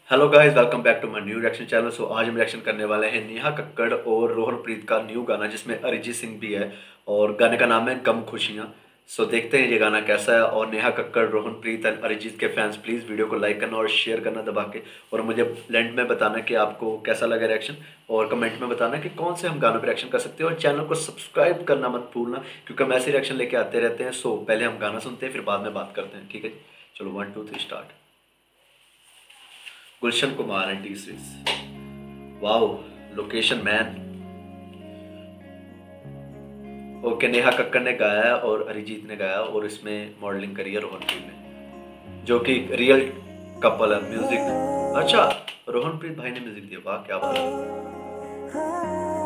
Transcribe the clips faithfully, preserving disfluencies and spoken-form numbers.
Hello guys, welcome back to my new reaction channel. So आज हम reaction करने वाले हैं नेहा कक्कड़ और रोहनप्रीत का न्यू गाना जिसमें अरिजीत सिंह भी है और गाने का नाम है गम खुशियाँ। सो देखते हैं ये गाना कैसा है। और नेहा कक्कड़, रोहनप्रीत एंड अरिजीत के फैंस प्लीज़ वीडियो को लाइक करना और शेयर करना दबा के, और मुझे एंड में बताना कि आपको कैसा लगा रिएक्शन, और कमेंट में बताना कि कौन से हम गानों पर रिएक्शन कर सकते हैं। और चैनल को सब्सक्राइब करना मत भूलना क्योंकि हम ऐसे रिएक्शन लेके आते रहते हैं। सो पहले हम गाना सुनते हैं, फिर बाद में बात करते हैं, ठीक है? चलो one two three start. Gulshan Kumar and T Series, wow location man. Okay, Neha Kakkar ने गाया है और अरिजीत ने गाया, और इसमें मॉडलिंग करी है रोहनप्रीत ने, जो कि रियल कपल है। म्यूजिक अच्छा, रोहनप्रीत भाई ने म्यूजिक दिया, वाह क्या बात है।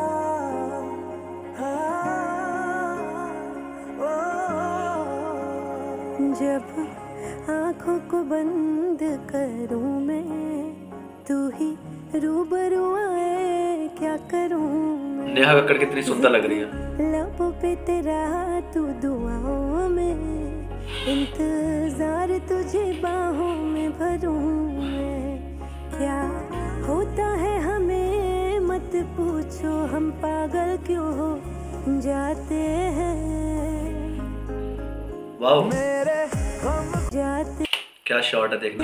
जब आँखों को बंद करूं मैं, तू ही रूबरू आए, क्या करूं मैं। नेहा कक्कड़ कितनी सुंदर लग रही है। लबों पे तेरा तू दुआओं में, इंतजार तुझे बाहों में भरूं मैं। क्या होता है हमें मत पूछो, हम पागल क्यों हो जाते हैं। वाओ जाते क्या शॉट है, देखना।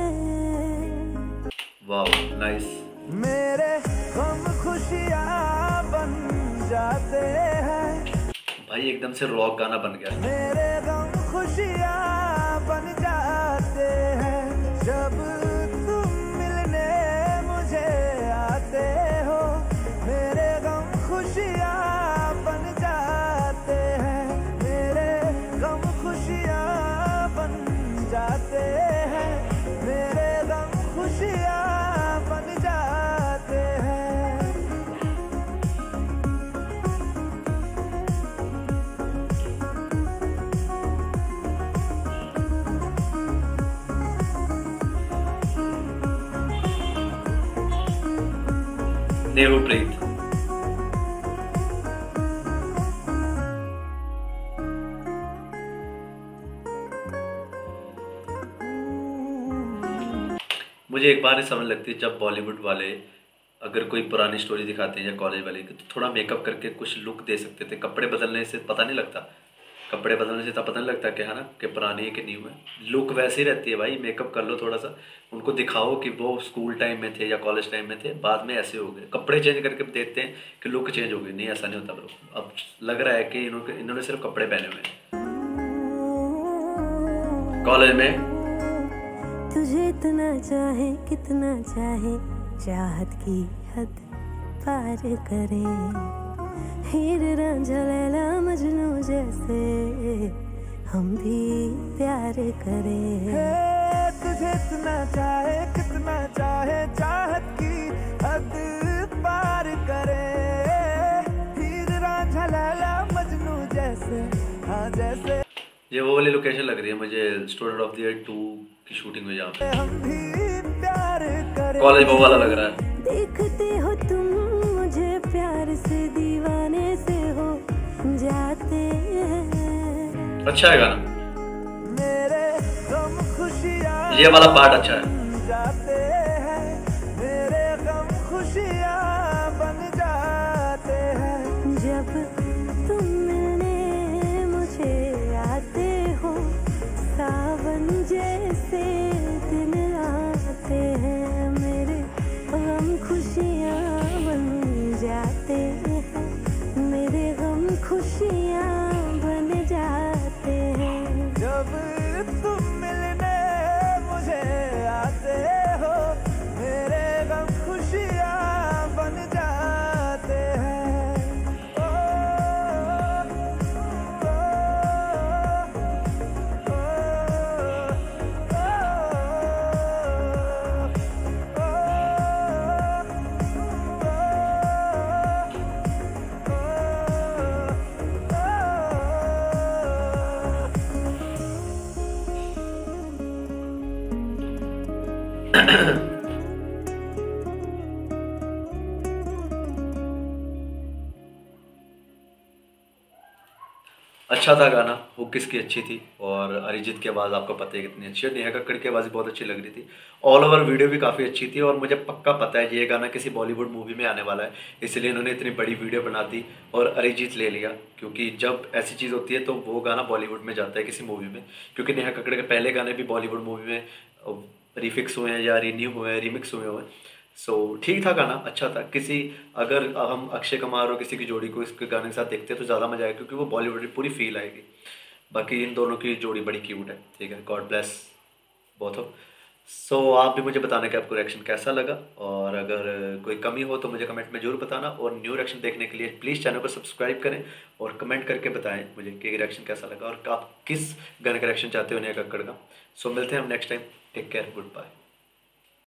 Wow nice. मेरे गम खुशियाँ बन जाते हैं भाई, एकदम से रॉक गाना बन गया। मेरे गम खुशियाँ बन जाते हैं जब तुम मिलने मुझे आते हो। मेरे गम खुशियाँ बन जाते हैं, मेरे गम खुशियाँ बन जाते हैं, मेरे गम खुशियाँ बन जाते हैं। नेहरूप्रीत, मुझे एक बार ही समझ लगती है जब बॉलीवुड वाले अगर कोई पुरानी स्टोरी दिखाते हैं या कॉलेज वाले की, तो थोड़ा मेकअप करके कुछ लुक दे सकते थे। कपड़े बदलने से पता नहीं लगता, कपड़े बदलने से तब पता नहीं लगता कि है ना कि पुरानी है कि न्यू है। लुक वैसे ही रहती है भाई, मेकअप कर लो थोड़ा सा, उनको दिखाओ कि वो स्कूल टाइम में थे या कॉलेज टाइम में थे, बाद में ऐसे हो गए। कपड़े चेंज करके देखते हैं कि लुक चेंज हो गई, नहीं ऐसा नहीं होता ब्रो। अब लग रहा है कि इन्होंने इन्होंने सिर्फ कपड़े पहने हुए हैं कॉलेज में। तुझे इतना चाहे कितना चाहे, चाहत की हद पार करे। हीर रांझा लैला मजनू जैसे हम भी प्यार करें। तुझे इतना चाहे कितना चाहे, चाहत की हद पार करे। हीर रांझा लैला मजनू जैसे, हाँ जैसे। ये वो वाली लोकेशन लग रही है मुझे Student of the Year two की शूटिंग में, जहाँ पे हम भी प्यार करें। कॉलेज वो वाला लग रहा है। देखते हो तुम मुझे प्यार से, दीवाने से हो जाते हैं। अच्छा है गाना, मेरे गम खुशियाँ ये वाला पार्ट अच्छा है। जाते हैं, मेरे गम खुशियाँ बन जाते हैं जब तुम मिलने मुझे आते हो। सावन जैसे दिन आते हैं, मेरे गम खुशियाँ बन जाते हैं, मेरे गम खुशियाँ बन जाते हैं जब तुम मिलने मुझे आते अच्छा था गाना, हुक किसकी अच्छी थी, और अरिजीत की आवाज़ आपको पता है कितनी अच्छी है, नेहा कक्कड़ की आवाज़ भी बहुत अच्छी लग रही थी। ऑल ओवर वीडियो भी काफ़ी अच्छी थी, और मुझे पक्का पता है ये गाना किसी बॉलीवुड मूवी में आने वाला है, इसलिए इन्होंने इतनी बड़ी वीडियो बना दी और अरिजीत ले लिया, क्योंकि जब ऐसी चीज़ होती है तो वो गाना बॉलीवुड में जाता है किसी मूवी में, क्योंकि नेहा कक्कड़ के पहले गाने भी बॉलीवुड मूवी में रिफिक्स हुए हैं या रीन्यू हुए हैं, रीमिक्स हुए हुए हैं। सो ठीक था गाना, अच्छा था। किसी अगर हम अक्षय कुमार और किसी की जोड़ी को इसके गाने के साथ देखते हैं तो ज़्यादा मजा आएगा, क्योंकि वो बॉलीवुड की पूरी फील आएगी। बाकी इन दोनों की जोड़ी बड़ी क्यूट है, ठीक है, god bless both of. So आप भी मुझे बताना कि आपको रिएक्शन कैसा लगा, और अगर कोई कमी हो तो मुझे कमेंट में जरूर बताना, और न्यू रिएक्शन देखने के लिए प्लीज़ चैनल को सब्सक्राइब करें और कमेंट करके बताएं मुझे कि रिएक्शन कैसा लगा और आप किस गाने का रिएक्शन चाहते हो नेहा कक्कड़ का। सो मिलते हैं हम next time, take care, good bye.